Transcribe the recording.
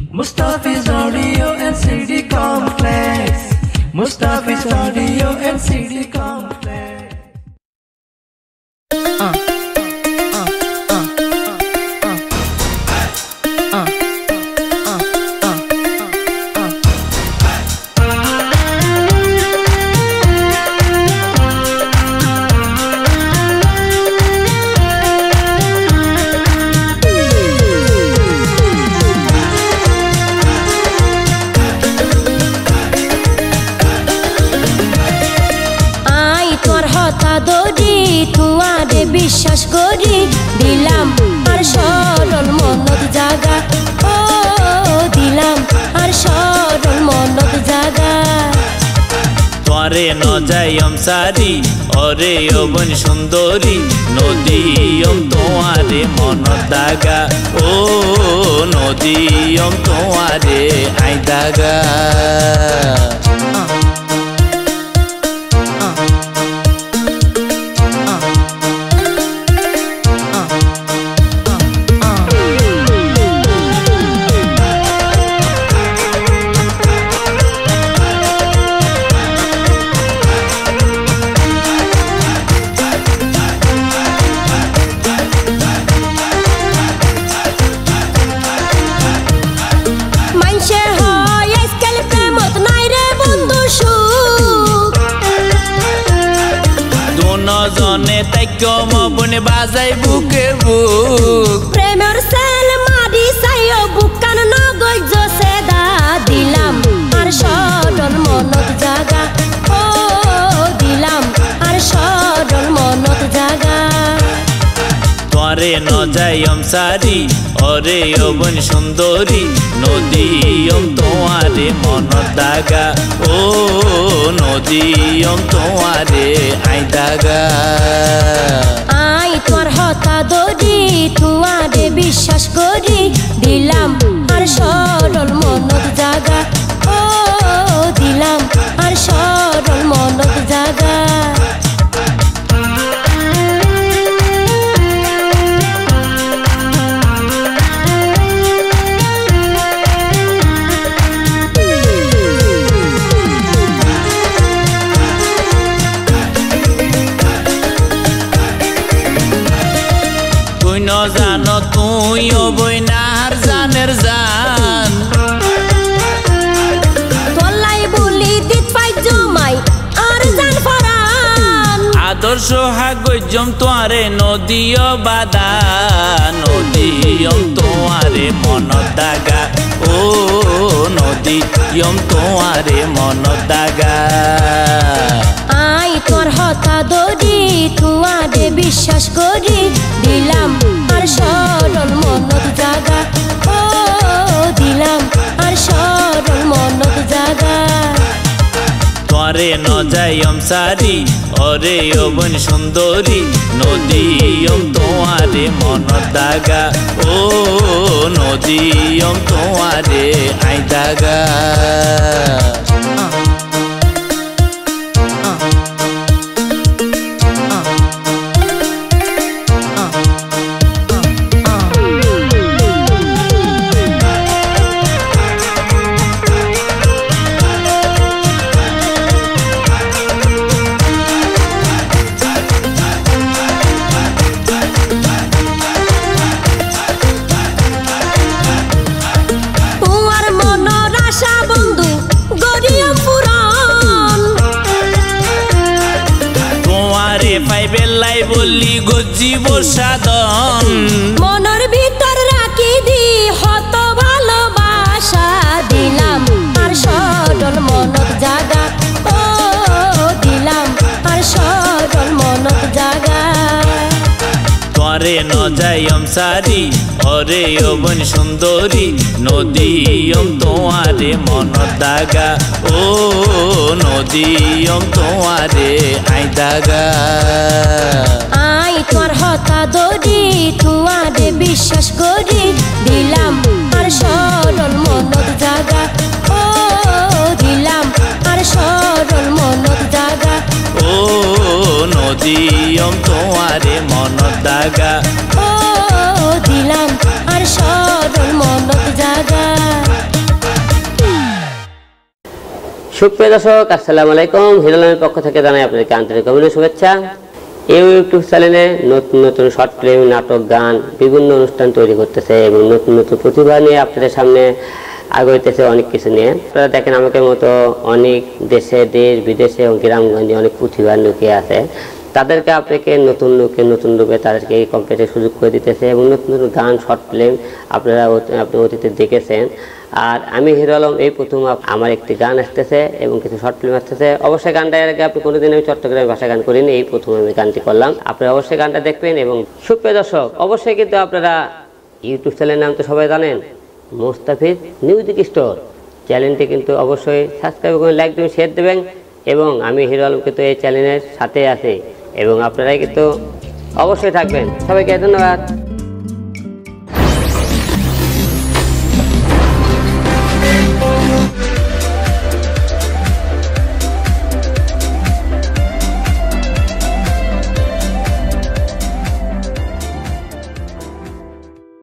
Mustafiz-Audio-CD-Complex. Mustafiz-Audio-CD-Complex. বিশ্বাস করি দিলাম আর সরল মনত জাগা ও দিলাম আর সরল মনত জাগা তোরে ন যাইম সারি ওরে অবন সুন্দরী নদীয়ম তোমারে মন দাগা ও নদীয়ম তোমারে আই দাগা জনে তাইকম বনে বাজাই বুকের বুক প্রেমের সেল মারি সাইও বুকান নগজ জসেদা দিলাম আর সরল মনত জাগা ও দিলাম আর সরল মনত জাগা তোরে ন যাইম সারি ওরে অবন সুন্দরী নদীয়ম তোমারে মন দাগা ও নদীয়ম তোমারে আই দাগা আই তোর হতা দরি তুয়ারে বিশ্বাস করি দিলাম আর সরল মনত জাগা ও দিলাম আর সরল মনত জাগা জানো তুই বইনার জানের জান তোলাই বলি দিত পাই জমাই আর জান ফরান আদর্শ হাগজম তোয়ারে নদীয় বাদা নদীয়ম তোয়ারে মন দাগা ও নদীয়ম তোয়ারে মন দাগা আই তোর হতা দরি তুয়ারে বিশ্বাস করি দিলাম আর সরল মনত জাগা ও দিলাম আর সরল মনত জাগা তোরে ন যাইম সারি ওরে অবন সুন্দরী নদীয়ম তোমারে মন দাগা ও নদীয়ম তোমারে আই দাগা বেলাই বললি গজিব সাধন মনের ভিতর রাখি দি হত ভালোবাসা দিলাম আর সরল মনত জাগা ও দিলাম আর সরল মনত জাগা তোরে ন যাইম সারি ওরে অবন সুন্দরী নদীয়ম তোমারে মন দাগা ও নদীয়ম তোমারে আই দাগা আই তোর হতা দরি তুয়ারে বিশ্বাস করি দিলাম আর সরল মনত জাগা ও দিলাম আর সরল মনত জাগা ও নদীয়ম তোমারে মন দাগা ও দিলাম আর সরল মনত জাগা সুপ্রিয় দর্শক, আসসালামু আলাইকুম। হিরো আলমের পক্ষ থেকে জানাই আপনাদেরকে আন্তরিক অভিনন্দন, শুভেচ্ছা। এই ইউটিউব চ্যানেলে নতুন নতুন শর্ট ফিল্ম, নাটক, গান, বিভিন্ন অনুষ্ঠান তৈরি করতেছে এবং নতুন নতুন প্রতিভা নিয়ে আপনাদের সামনে আগাইতেছে অনেক কিছু নিয়ে। আপনারা দেখেন আমাকে মতো অনেক দেশ বিদেশে এবং গ্রামগঞ্জে অনেক প্রতিভা লুকিয়ে আছে। তাদেরকে আপনাকে নতুন রূপে তাদেরকে এই কম্পিটিশনের সুযোগ করে দিতেছে এবং নতুন নতুন গান, শর্ট ফিল্ম আপনারা আপনি অতীতে দেখেছেন। আর আমি হিরো আলম এই প্রথম আমার একটি গান আসতেছে এবং কিছু শর্ট ফিল্ম আসতেছে। অবশ্যই গানটা এর আগে আপনি কোনোদিন আমি চট্টগ্রামের ভাষা গান করিনি, এই প্রথম আমি গানটি করলাম। আপনারা অবশ্যই গানটা দেখবেন। এবং সুপ্রিয় দর্শক, অবশ্যই কিন্তু আপনারা ইউটিউব চ্যানেলের নাম তো সবাই জানেন, মুস্তাফিজ মিউজিক স্টোর। চ্যানেলটি কিন্তু অবশ্যই সাবস্ক্রাইব করবেন, লাইক দেবেন, শেয়ার দেবেন। এবং আমি হিরো আলম কিন্তু এই চ্যানেলের সাথে আছি এবং আপনারাই কিন্তু অবশ্যই থাকবেন। সবাইকে ধন্যবাদ।